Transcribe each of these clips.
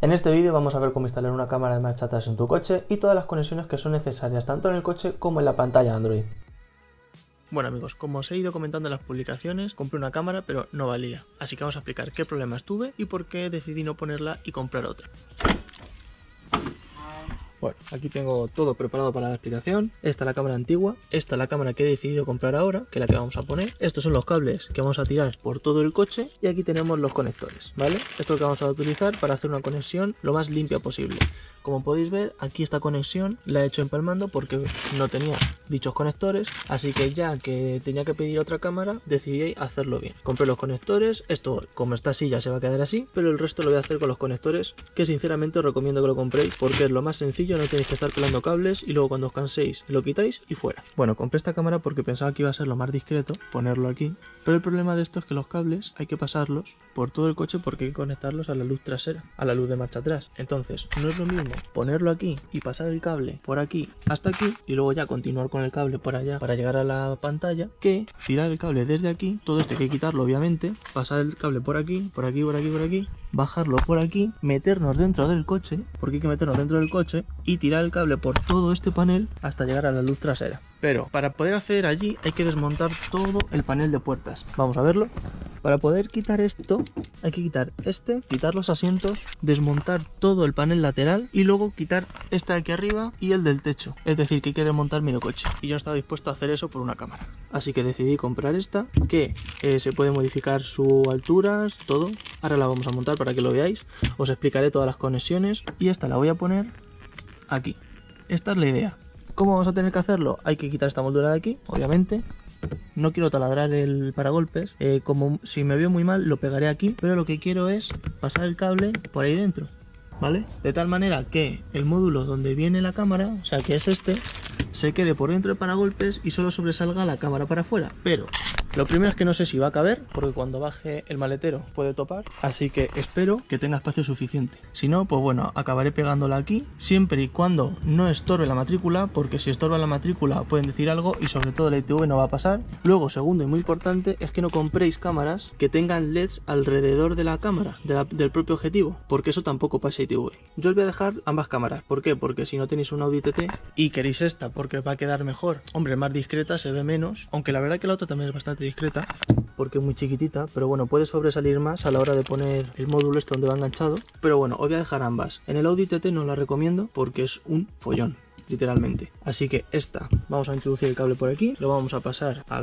En este vídeo vamos a ver cómo instalar una cámara de marcha atrás en tu coche y todas las conexiones que son necesarias tanto en el coche como en la pantalla Android. Bueno amigos, como os he ido comentando en las publicaciones, compré una cámara pero no valía, así que vamos a explicar qué problemas tuve y por qué decidí no ponerla y comprar otra. Bueno, aquí tengo todo preparado para la explicación. Esta es la cámara antigua, esta es la cámara que he decidido comprar ahora, que es la que vamos a poner. Estos son los cables que vamos a tirar por todo el coche y aquí tenemos los conectores, ¿vale? Esto es lo que vamos a utilizar para hacer una conexión lo más limpia posible. Como podéis ver, aquí esta conexión la he hecho empalmando porque no tenía dichos conectores, así que ya que tenía que pedir otra cámara, decidí hacerlo bien. Compré los conectores, esto como está así ya se va a quedar así, pero el resto lo voy a hacer con los conectores, que sinceramente os recomiendo que lo compréis porque es lo más sencillo, no tenéis que estar pelando cables y luego cuando os canséis lo quitáis y fuera. Bueno, compré esta cámara porque pensaba que iba a ser lo más discreto ponerlo aquí, pero el problema de esto es que los cables hay que pasarlos por todo el coche porque hay que conectarlos a la luz trasera, a la luz de marcha atrás. Entonces, no es lo mismo ponerlo aquí y pasar el cable por aquí hasta aquí y luego ya continuar con el cable por allá para llegar a la pantalla, que tirar el cable desde aquí. Todo esto hay que quitarlo obviamente, pasar el cable por aquí, por aquí, por aquí, por aquí, bajarlo por aquí, meternos dentro del coche, porque hay que meternos dentro del coche y tirar el cable por todo este panel hasta llegar a la luz trasera. Pero para poder acceder allí hay que desmontar todo el panel de puertas. Vamos a verlo. Para poder quitar esto hay que quitar quitar los asientos, desmontar todo el panel lateral y luego quitar este de aquí arriba y el del techo. Es decir, que hay que desmontar medio coche. Y yo no estaba dispuesto a hacer eso por una cámara. Así que decidí comprar esta, que se puede modificar su altura, todo. Ahora la vamos a montar para que lo veáis. Os explicaré todas las conexiones y esta la voy a poner aquí. Esta es la idea. ¿Cómo vamos a tener que hacerlo? Hay que quitar esta moldura de aquí, obviamente. No quiero taladrar el paragolpes, como si me veo muy mal lo pegaré aquí, pero lo que quiero es pasar el cable por ahí dentro, ¿vale? De tal manera que el módulo donde viene la cámara, o sea que es este, se quede por dentro del paragolpes y solo sobresalga la cámara para afuera. Pero lo primero es que no sé si va a caber, porque cuando baje el maletero puede topar, así que espero que tenga espacio suficiente. Si no, pues bueno, acabaré pegándola aquí, siempre y cuando no estorbe la matrícula, porque si estorba la matrícula pueden decir algo y sobre todo la ITV no va a pasar. Luego, segundo y muy importante, es que no compréis cámaras que tengan LEDs alrededor de la cámara, del propio objetivo, porque eso tampoco pasa ITV. Yo os voy a dejar ambas cámaras. ¿Por qué? Porque si no tenéis un Audi TT y queréis esta porque va a quedar mejor, hombre, más discreta, se ve menos, aunque la verdad que la otra también es bastante discreta porque es muy chiquitita, pero bueno, puede sobresalir más a la hora de poner el módulo este donde va enganchado. Pero bueno, os voy a dejar ambas. En el Audi TT no la recomiendo porque es un follón, literalmente. Así que esta, vamos a introducir el cable por aquí, lo vamos a pasar a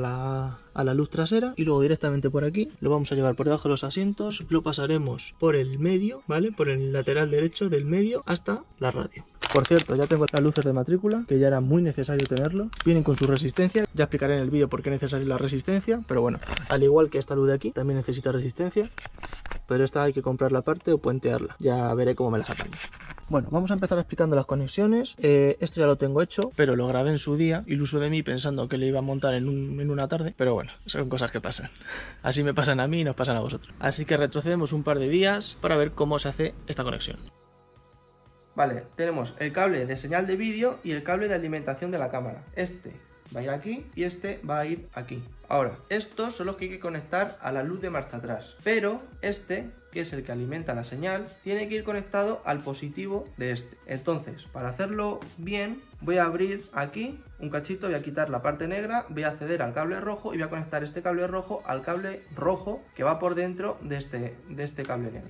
la luz trasera y luego directamente por aquí lo vamos a llevar por debajo de los asientos, lo pasaremos por el medio, ¿vale? Por el lateral derecho del medio hasta la radio. Por cierto, ya tengo las luces de matrícula, que ya era muy necesario tenerlo. Vienen con su resistencia, ya explicaré en el vídeo por qué es necesaria la resistencia, pero bueno, al igual que esta luz de aquí, también necesita resistencia, pero esta hay que comprarla aparte o puentearla, ya veré cómo me las apaño. Bueno, vamos a empezar explicando las conexiones. Esto ya lo tengo hecho, pero lo grabé en su día, iluso de mí pensando que le iba a montar en una tarde, pero bueno, son cosas que pasan. Así me pasan a mí y nos pasan a vosotros. Así que retrocedemos un par de días para ver cómo se hace esta conexión. Vale, tenemos el cable de señal de vídeo y el cable de alimentación de la cámara. Este va a ir aquí y este va a ir aquí. Ahora, estos son los que hay que conectar a la luz de marcha atrás, pero este, que es el que alimenta la señal, tiene que ir conectado al positivo de este. Entonces, para hacerlo bien, voy a abrir aquí un cachito, voy a quitar la parte negra, voy a acceder al cable rojo y voy a conectar este cable rojo al cable rojo que va por dentro de este cable negro.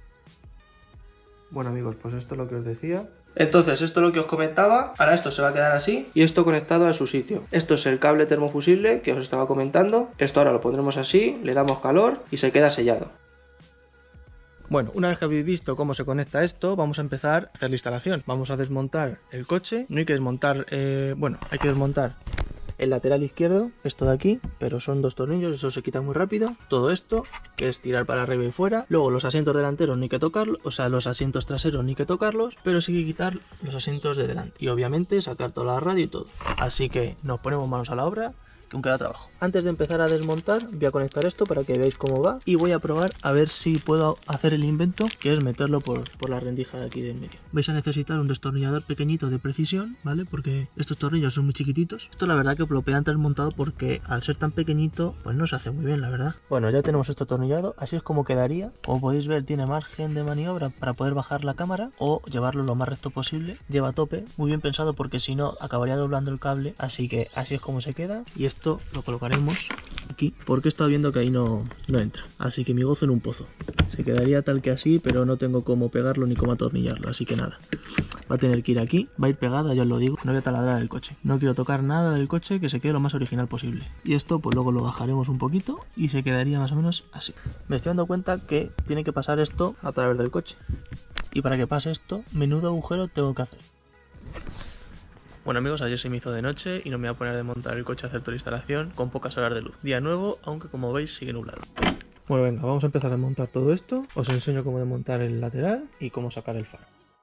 Bueno amigos, pues esto es lo que os decía. Entonces, esto es lo que os comentaba. Ahora esto se va a quedar así y esto conectado a su sitio. Esto es el cable termofusible que os estaba comentando. Esto ahora lo pondremos así, le damos calor y se queda sellado. Bueno, una vez que habéis visto cómo se conecta esto, vamos a empezar a hacer la instalación. Vamos a desmontar el coche. No hay que desmontar, hay que desmontar el lateral izquierdo, esto de aquí, pero son 2 tornillos, eso se quita muy rápido. Todo esto, que es tirar para arriba y fuera. Luego los asientos delanteros no hay que tocarlos, o sea, los asientos traseros no hay que tocarlos, pero sí hay que quitar los asientos de delante. Y obviamente sacar toda la radio y todo. Así que nos ponemos manos a la obra, que que aún queda trabajo. Antes de empezar a desmontar, voy a conectar esto para que veáis cómo va y voy a probar a ver si puedo hacer el invento, que es meterlo por la rendija de aquí del medio. Vais a necesitar un destornillador pequeñito de precisión, ¿vale? Porque estos tornillos son muy chiquititos. Esto la verdad que lo pegan desmontado porque al ser tan pequeñito, pues no se hace muy bien, la verdad. Bueno, ya tenemos esto atornillado, así es como quedaría. Como podéis ver, tiene margen de maniobra para poder bajar la cámara o llevarlo lo más recto posible. Lleva tope, muy bien pensado porque si no acabaría doblando el cable, así que así es como se queda. Y esto lo colocaremos aquí porque he estado viendo que ahí no entra, así que mi gozo en un pozo. Se quedaría tal que así, pero no tengo cómo pegarlo ni cómo atornillarlo, así que nada, va a tener que ir aquí, va a ir pegada, ya os lo digo. No voy a taladrar el coche, no quiero tocar nada del coche, que se quede lo más original posible. Y esto pues luego lo bajaremos un poquito y se quedaría más o menos así. Me estoy dando cuenta que tiene que pasar esto a través del coche, y para que pase esto, menudo agujero tengo que hacer. Bueno amigos, ayer se me hizo de noche y no me voy a poner a desmontar el coche a hacer toda la instalación con pocas horas de luz. Día nuevo, aunque como veis sigue nublado. Bueno, venga, vamos a empezar a desmontar todo esto. Os enseño cómo desmontar el lateral y cómo sacar el faro.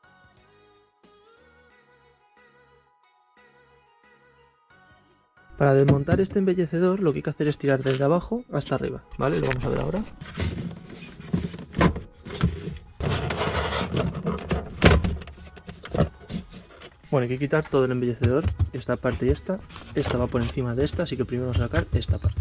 Para desmontar este embellecedor lo que hay que hacer es tirar desde abajo hasta arriba, ¿vale? Lo vamos a ver ahora. Bueno, hay que quitar todo el embellecedor, esta parte y esta va por encima de esta, así que primero vamos a sacar esta parte.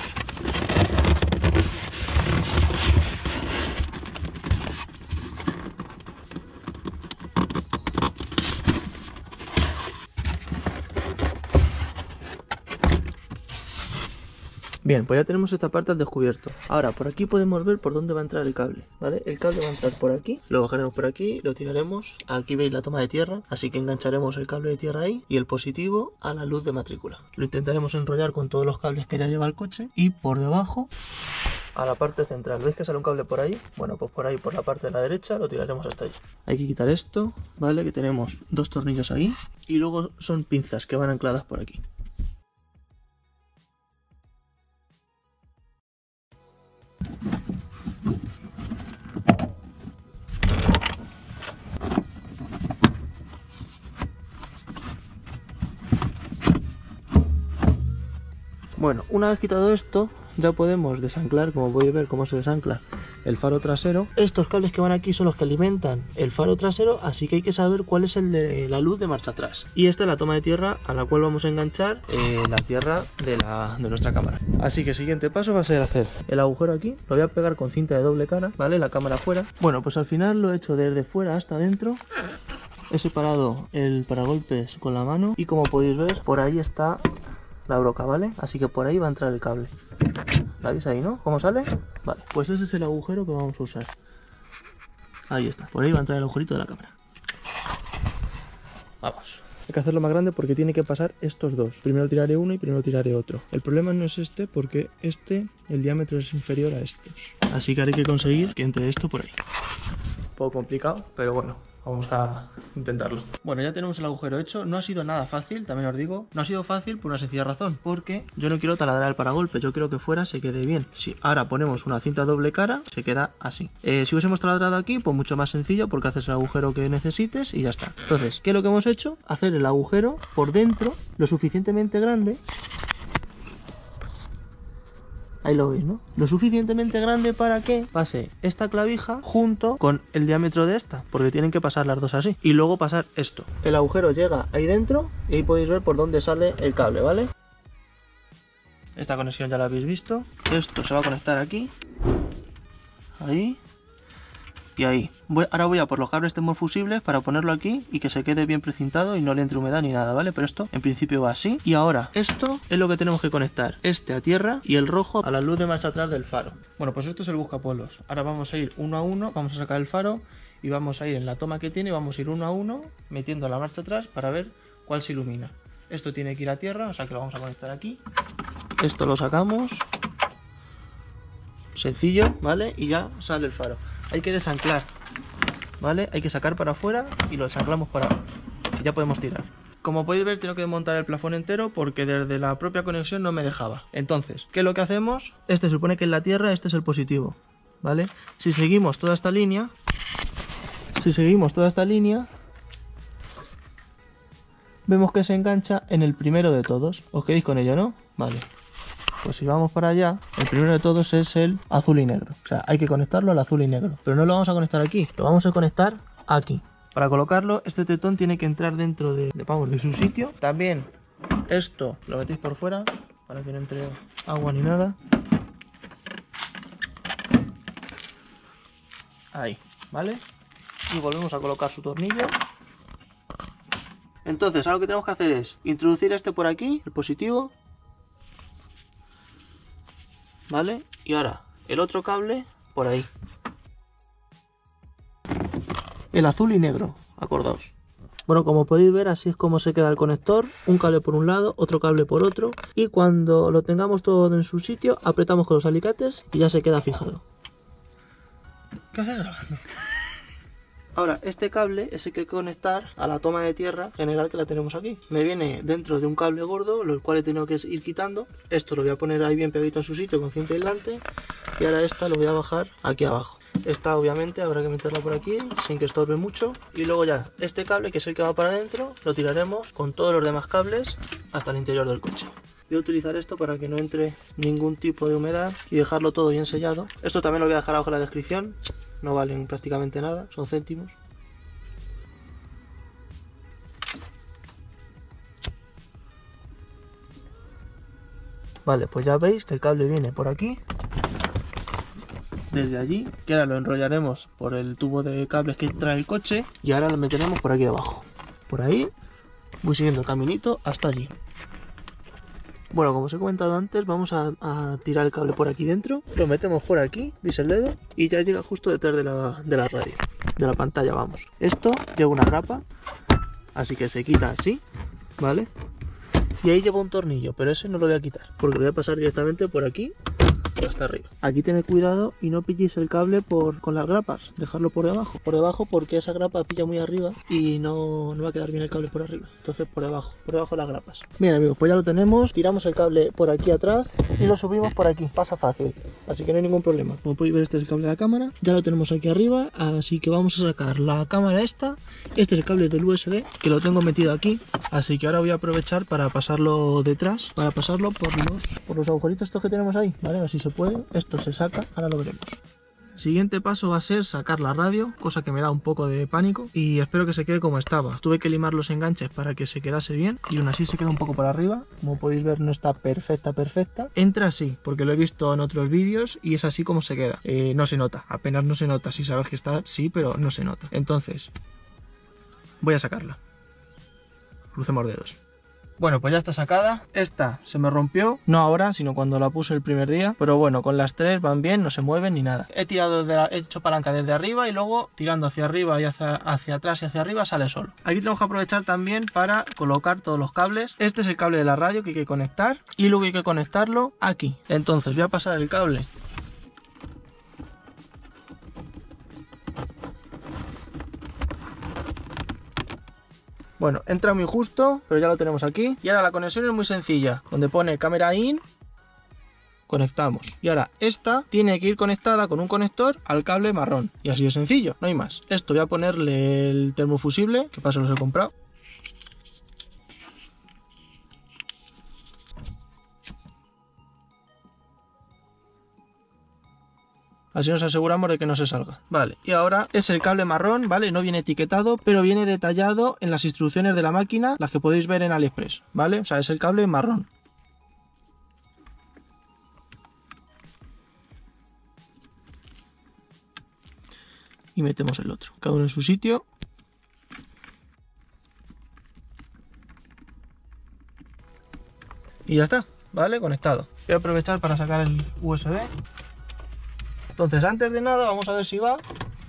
Bien, pues ya tenemos esta parte al descubierto. Ahora, por aquí podemos ver por dónde va a entrar el cable, ¿vale? El cable va a entrar por aquí, lo bajaremos por aquí, lo tiraremos. Aquí veis la toma de tierra, así que engancharemos el cable de tierra ahí y el positivo a la luz de matrícula. Lo intentaremos enrollar con todos los cables que ya lleva el coche y por debajo a la parte central. ¿Veis que sale un cable por ahí? Bueno, pues por ahí, por la parte de la derecha, lo tiraremos hasta allí. Hay que quitar esto, ¿vale? Que tenemos dos tornillos ahí y luego son pinzas que van ancladas por aquí. Bueno, una vez quitado esto, ya podemos desanclar, como podéis ver cómo se desancla el faro trasero. Estos cables que van aquí son los que alimentan el faro trasero, así que hay que saber cuál es el de la luz de marcha atrás. Y esta es la toma de tierra a la cual vamos a enganchar la tierra de nuestra cámara. Así que el siguiente paso va a ser hacer el agujero aquí. Lo voy a pegar con cinta de doble cara, ¿vale? La cámara fuera. Bueno, pues al final lo he hecho desde fuera hasta adentro. He separado el paragolpes con la mano y como podéis ver, por ahí está la broca, ¿vale? Así que por ahí va a entrar el cable. ¿La veis ahí, no? ¿Cómo sale? Vale, pues ese es el agujero que vamos a usar. Ahí está, por ahí va a entrar el agujerito de la cámara. Vamos. Hay que hacerlo más grande porque tiene que pasar estos dos. Primero tiraré uno y primero tiraré otro. El problema no es este porque el diámetro es inferior a estos. Así que haré que conseguir que entre esto por ahí. Un poco complicado, pero bueno. Vamos a intentarlo. Bueno, ya tenemos el agujero hecho. No ha sido nada fácil, también os digo. No ha sido fácil por una sencilla razón. Porque yo no quiero taladrar el paragolpe. Yo quiero que fuera se quede bien. Si ahora ponemos una cinta doble cara, se queda así. Si hubiésemos taladrado aquí, pues mucho más sencillo porque haces el agujero que necesites y ya está. Entonces, ¿qué es lo que hemos hecho? Hacer el agujero por dentro lo suficientemente grande. Ahí lo veis, ¿no? Lo suficientemente grande para que pase esta clavija junto con el diámetro de esta, porque tienen que pasar las dos así. Y luego pasar esto. El agujero llega ahí dentro y ahí podéis ver por dónde sale el cable, ¿vale? Esta conexión ya la habéis visto. Esto se va a conectar aquí. Ahí. Y ahí. Ahora voy a por los cables termofusibles para ponerlo aquí y que se quede bien precintado y no le entre humedad ni nada, ¿vale? Pero esto en principio va así. Y ahora, esto es lo que tenemos que conectar. Este a tierra y el rojo a la luz de marcha atrás del faro. Bueno, pues esto es el buscapolos. Ahora vamos a ir uno a uno, vamos a sacar el faro y vamos a ir en la toma que tiene, vamos a ir uno a uno metiendo la marcha atrás para ver cuál se ilumina. Esto tiene que ir a tierra, o sea que lo vamos a conectar aquí. Esto lo sacamos. Sencillo, ¿vale? Y ya sale el faro. Hay que desanclar, ¿vale? Hay que sacar para afuera y lo desanclamos para abajo. Y ya podemos tirar. Como podéis ver, tengo que desmontar el plafón entero porque desde la propia conexión no me dejaba. Entonces, ¿qué es lo que hacemos? Este se supone que es la tierra, este es el positivo, ¿vale? Si seguimos toda esta línea, vemos que se engancha en el primero de todos. ¿Os quedáis con ello, no? Vale. Pues si vamos para allá, el primero de todos es el azul y negro. O sea, hay que conectarlo al azul y negro. Pero no lo vamos a conectar aquí, lo vamos a conectar aquí. Para colocarlo, este tetón tiene que entrar dentro de su sitio. También esto lo metéis por fuera para que no entre agua ni nada. Ahí, ¿vale? Y volvemos a colocar su tornillo. Entonces, ahora lo que tenemos que hacer es introducir este por aquí, el positivo, ¿vale? Y ahora el otro cable por ahí. El azul y negro, acordaos. Bueno, como podéis ver, así es como se queda el conector. Un cable por un lado, otro cable por otro. Y cuando lo tengamos todo en su sitio, apretamos con los alicates y ya se queda fijado. ¿Qué haces grabando? Ahora, este cable es el que hay que conectar a la toma de tierra general que la tenemos aquí. Me viene dentro de un cable gordo, lo cual he tenido que ir quitando. Esto lo voy a poner ahí bien pegadito en su sitio con cinta aislante. Y ahora esta lo voy a bajar aquí abajo. Esta obviamente habrá que meterla por aquí sin que estorbe mucho. Y luego ya, este cable que es el que va para adentro, lo tiraremos con todos los demás cables hasta el interior del coche. Voy a utilizar esto para que no entre ningún tipo de humedad y dejarlo todo bien sellado. Esto también lo voy a dejar abajo en la descripción. No valen prácticamente nada, son céntimos. Vale, pues ya veis que el cable viene por aquí, desde allí, que ahora lo enrollaremos por el tubo de cables que trae el coche y ahora lo meteremos por aquí abajo. Por ahí, voy siguiendo el caminito hasta allí. Bueno, como os he comentado antes, vamos a tirar el cable por aquí dentro, lo metemos por aquí, veis el dedo, y ya llega justo detrás de la radio, de la pantalla, vamos. Esto lleva una grapa, así que se quita así, ¿vale? Y ahí lleva un tornillo, pero ese no lo voy a quitar, porque lo voy a pasar directamente por aquí hasta arriba. Aquí tened cuidado y no pilléis el cable con las grapas, dejarlo por debajo porque esa grapa pilla muy arriba y no va a quedar bien el cable por arriba. Entonces por debajo las grapas. Bien amigos, pues ya lo tenemos, tiramos el cable por aquí atrás y lo subimos por aquí, pasa fácil, así que no hay ningún problema. Como podéis ver, este es el cable de la cámara, ya lo tenemos aquí arriba, así que vamos a sacar la cámara esta. Este es el cable del USB que lo tengo metido aquí, así que ahora voy a aprovechar para pasarlo detrás, para pasarlo por los agujeritos estos que tenemos ahí, ¿vale? Así se puede, esto se saca, ahora lo veremos. Siguiente paso va a ser sacar la radio, cosa que me da un poco de pánico y espero que se quede como estaba. Tuve que limar los enganches para que se quedase bien y aún así se queda un poco por arriba. Como podéis ver, no está perfecta. Entra así, porque lo he visto en otros vídeos y es así como se queda. No se nota, apenas no se nota. Si sabes que está, sí, pero no se nota. Entonces, voy a sacarla. Crucemos dedos. Bueno, pues ya está sacada. Esta se me rompió, no ahora, sino cuando la puse el primer día. Pero bueno, con las tres van bien, no se mueven ni nada. He hecho palanca desde arriba y luego tirando hacia arriba y hacia atrás y hacia arriba sale solo. Aquí tenemos que aprovechar también para colocar todos los cables. Este es el cable de la radio que hay que conectar y luego hay que conectarlo aquí. Entonces voy a pasar el cable Bueno, entra muy justo, pero ya lo tenemos aquí. Y ahora la conexión es muy sencilla. Donde pone cámara in, conectamos. Y ahora esta tiene que ir conectada con un conector al cable marrón. Y así de sencillo, no hay más. Esto voy a ponerle el termofusible, que paso los he comprado. Así nos aseguramos de que no se salga. Vale, y ahora es el cable marrón, ¿vale? No viene etiquetado, pero viene detallado en las instrucciones de la máquina, las que podéis ver en AliExpress, ¿vale? O sea, es el cable marrón. Y metemos el otro, cada uno en su sitio. Y ya está, ¿vale? Conectado. Voy a aprovechar para sacar el USB. Entonces, antes de nada, vamos a ver si va.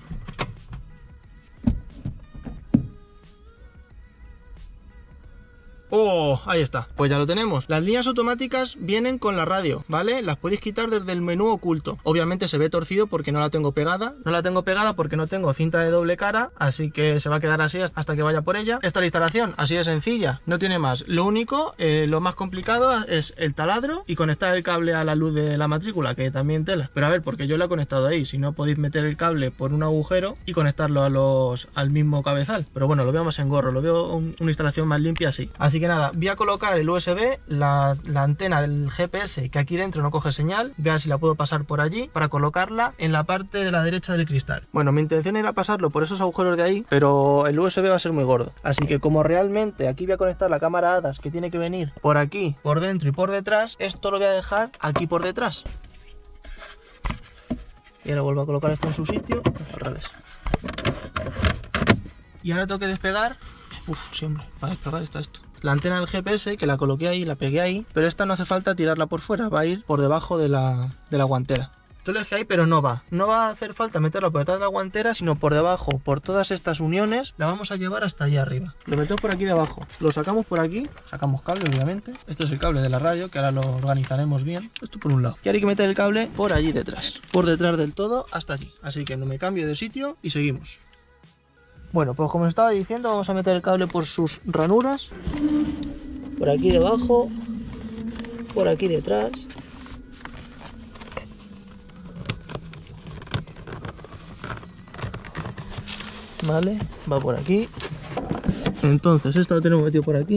¡Oh! Ahí está, pues ya lo tenemos. Las líneas automáticas vienen con la radio, ¿vale? Las podéis quitar desde el menú oculto. Obviamente se ve torcido porque no la tengo pegada. No la tengo pegada porque no tengo cinta de doble cara, así que se va a quedar así hasta que vaya por ella. Esta es la instalación, así de sencilla, no tiene más. Lo único, lo más complicado es el taladro y conectar el cable a la luz de la matrícula, que también tela. Pero a ver, porque yo lo he conectado ahí, si no podéis meter el cable por un agujero y conectarlo al mismo cabezal. Pero bueno, lo veo más engorro, lo veo una instalación más limpia así. Así que que nada, voy a colocar el USB, la antena del GPS que aquí dentro no coge señal, voy a ver si la puedo pasar por allí para colocarla en la parte de la derecha del cristal. Bueno, mi intención era pasarlo por esos agujeros de ahí, pero el USB va a ser muy gordo, así que como realmente aquí voy a conectar la cámara HADAS que tiene que venir por aquí, por dentro y por detrás, esto lo voy a dejar aquí por detrás. Y ahora vuelvo a colocar esto en su sitio, al revés. Y ahora tengo que despegar, siempre, para despegar está esto. La antena del GPS, que la coloqué ahí, la pegué ahí, pero esta no hace falta tirarla por fuera, va a ir por debajo de la guantera. Yo lo dejé ahí, pero no va a hacer falta meterla por detrás de la guantera, sino por debajo, por todas estas uniones, la vamos a llevar hasta allá arriba. Lo metemos por aquí debajo, lo sacamos por aquí, sacamos cable obviamente. Este es el cable de la radio, que ahora lo organizaremos bien. Esto por un lado. Y ahora hay que meter el cable por allí detrás, por detrás del todo hasta allí. Así que no me cambio de sitio y seguimos. Bueno, pues como os estaba diciendo, vamos a meter el cable por sus ranuras, por aquí debajo, por aquí detrás. Vale, va por aquí. Entonces esto lo tenemos metido por aquí.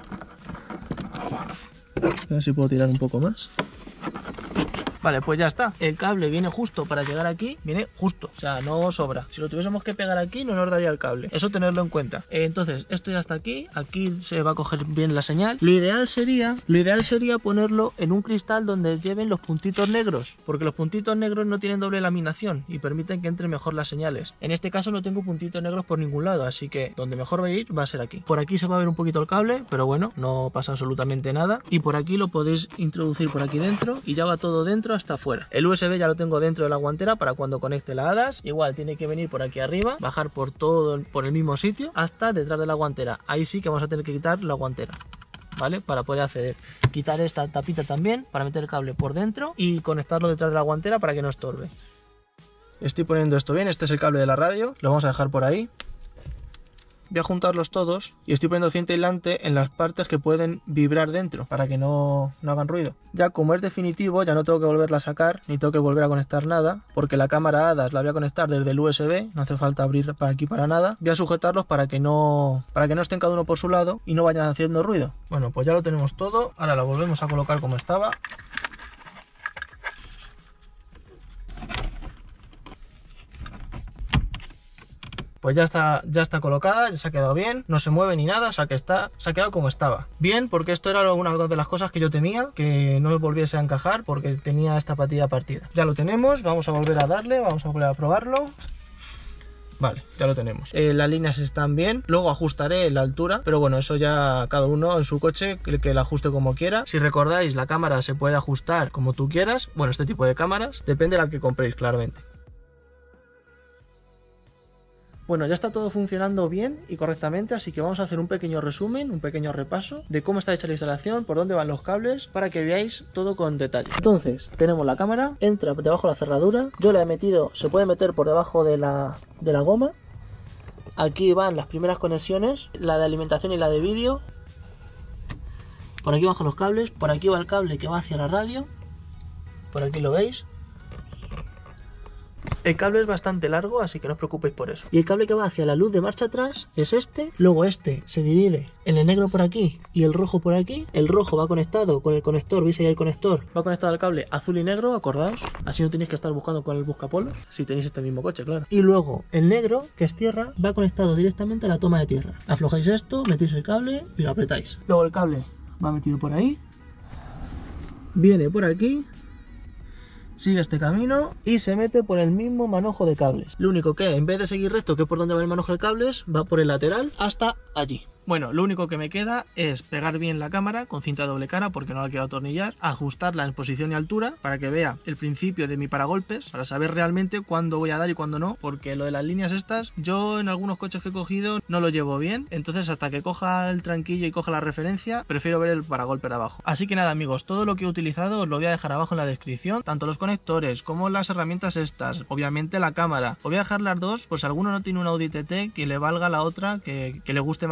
A ver si puedo tirar un poco más. Vale, pues ya está. El cable viene justo para llegar aquí, viene justo, o sea, no sobra. Si lo tuviésemos que pegar aquí, no nos daría el cable. Eso tenerlo en cuenta. Entonces, esto ya está aquí se va a coger bien la señal. Lo ideal sería ponerlo en un cristal donde lleven los puntitos negros, porque los puntitos negros no tienen doble laminación y permiten que entren mejor las señales. En este caso no tengo puntitos negros por ningún lado, así que donde mejor va a ir va a ser aquí. Por aquí se va a ver un poquito el cable, pero bueno, no pasa absolutamente nada. Y por aquí lo podéis introducir por aquí dentro y ya va todo dentro hasta afuera. El USB ya lo tengo dentro de la guantera para cuando conecte la HADAS. Igual tiene que venir por aquí arriba, bajar por el mismo sitio hasta detrás de la guantera. Ahí sí que vamos a tener que quitar la guantera, ¿vale? Para poder acceder. Quitar esta tapita también para meter el cable por dentro y conectarlo detrás de la guantera para que no estorbe. Estoy poniendo esto bien. Este es el cable de la radio, lo vamos a dejar por ahí. Voy a juntarlos todos y estoy poniendo cinta aislante en las partes que pueden vibrar dentro para que no hagan ruido. Ya como es definitivo, ya no tengo que volverla a sacar ni tengo que volver a conectar nada, porque la cámara HADAS la voy a conectar desde el USB, no hace falta abrir para aquí para nada. Voy a sujetarlos para que no estén cada uno por su lado y no vayan haciendo ruido. Bueno, pues ya lo tenemos todo, ahora lo volvemos a colocar como estaba. Pues ya está colocada, ya se ha quedado bien, no se mueve ni nada, o sea que se ha quedado como estaba. Bien, porque esto era una de las cosas que yo tenía, que no me volviese a encajar porque tenía esta patilla partida. Ya lo tenemos, vamos a volver a darle, vamos a volver a probarlo. Vale, ya lo tenemos. Las líneas están bien, luego ajustaré la altura, pero bueno, eso ya cada uno en su coche, que la ajuste como quiera. Si recordáis, la cámara se puede ajustar como tú quieras, bueno, este tipo de cámaras, depende de la que compréis, claramente. Bueno, ya está todo funcionando bien y correctamente, así que vamos a hacer un pequeño resumen, un pequeño repaso de cómo está hecha la instalación, por dónde van los cables, para que veáis todo con detalle. Entonces, tenemos la cámara, entra debajo de la cerradura, yo la he metido, se puede meter por debajo de la goma. Aquí van las primeras conexiones, la de alimentación y la de vídeo. Por aquí bajan los cables, por aquí va el cable que va hacia la radio, por aquí lo veis. El cable es bastante largo, así que no os preocupéis por eso. Y el cable que va hacia la luz de marcha atrás es este. Luego este se divide en el negro por aquí y el rojo por aquí. El rojo va conectado con el conector, ¿veis ahí el conector? Va conectado al cable azul y negro, acordaos. Así no tenéis que estar buscando con el buscapolos, si tenéis este mismo coche, claro. Y luego el negro, que es tierra, va conectado directamente a la toma de tierra. Aflojáis esto, metéis el cable y lo apretáis. Luego el cable va metido por ahí. Viene por aquí. Sigue este camino y se mete por el mismo manojo de cables. Lo único que, en vez de seguir recto, que es por donde va el manojo de cables, va por el lateral hasta allí. Bueno, lo único que me queda es pegar bien la cámara con cinta de doble cara porque no la quiero atornillar, ajustarla en posición y altura para que vea el principio de mi paragolpes, para saber realmente cuándo voy a dar y cuándo no, porque lo de las líneas estas, yo en algunos coches que he cogido no lo llevo bien, entonces hasta que coja el tranquillo y coja la referencia, prefiero ver el paragolpe de abajo. Así que nada amigos, todo lo que he utilizado os lo voy a dejar abajo en la descripción, tanto los conectores como las herramientas estas, obviamente la cámara. Os voy a dejar las dos, pues si alguno no tiene un Audi TT, que le valga la otra, que le guste más y vaya en la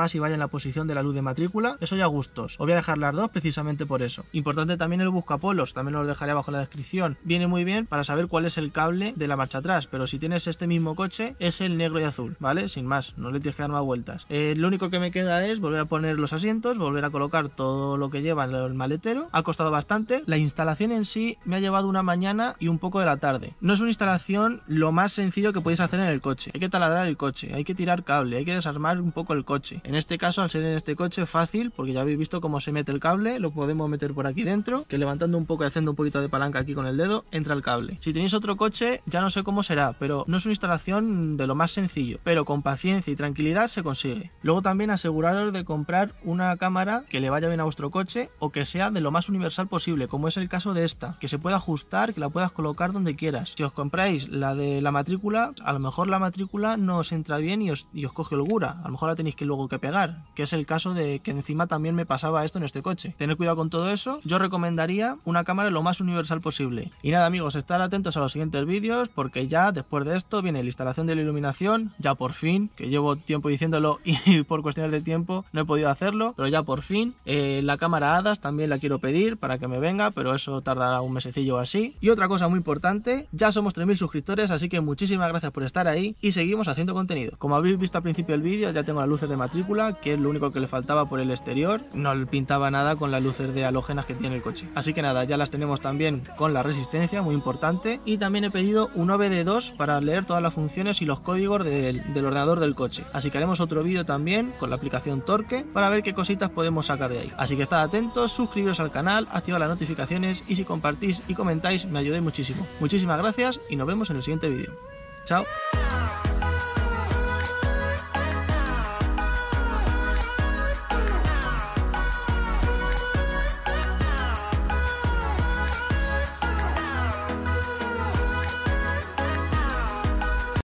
la posición de la luz de matrícula, eso ya a gustos. Os voy a dejar las dos precisamente por eso. Importante también el buscapolos, también os lo dejaré abajo en la descripción. Viene muy bien para saber cuál es el cable de la marcha atrás, pero si tienes este mismo coche es el negro y azul, ¿vale? Sin más, no le tienes que dar más vueltas. Lo único que me queda es volver a poner los asientos, volver a colocar todo lo que lleva en el maletero. Ha costado bastante. La instalación en sí me ha llevado una mañana y un poco de la tarde. No es una instalación lo más sencillo que podéis hacer en el coche. Hay que taladrar el coche, hay que tirar cable, hay que desarmar un poco el coche. En este caso, al ser en este coche, fácil, porque ya habéis visto cómo se mete el cable, lo podemos meter por aquí dentro, que levantando un poco y haciendo un poquito de palanca aquí con el dedo, entra el cable. Si tenéis otro coche, ya no sé cómo será, pero no es una instalación de lo más sencillo, pero con paciencia y tranquilidad se consigue. Luego también aseguraros de comprar una cámara que le vaya bien a vuestro coche o que sea de lo más universal posible, como es el caso de esta, que se pueda ajustar, que la puedas colocar donde quieras. Si os compráis la de la matrícula, a lo mejor la matrícula no os entra bien y os coge holgura, a lo mejor la tenéis que luego que pegar, que es el caso de que encima también me pasaba esto en este coche. Tened cuidado con todo eso. Yo recomendaría una cámara lo más universal posible. Y nada, amigos, estar atentos a los siguientes vídeos, porque ya después de esto viene la instalación de la iluminación, ya por fin, que llevo tiempo diciéndolo y por cuestiones de tiempo no he podido hacerlo, pero ya por fin. La cámara HADAS también la quiero pedir para que me venga, pero eso tardará un mesecillo o así. Y otra cosa muy importante, ya somos 3000 suscriptores, así que muchísimas gracias por estar ahí y seguimos haciendo contenido. Como habéis visto al principio del vídeo, ya tengo las luces de matrícula, que es lo único que le faltaba por el exterior. No le pintaba nada con las luces de halógenas que tiene el coche. Así que nada, ya las tenemos también con la resistencia, muy importante. Y también he pedido un OBD2 para leer todas las funciones y los códigos del ordenador del coche. Así que haremos otro vídeo también con la aplicación Torque para ver qué cositas podemos sacar de ahí. Así que estad atentos, suscribiros al canal, activad las notificaciones y si compartís y comentáis me ayudéis muchísimo. Muchísimas gracias y nos vemos en el siguiente vídeo. Chao.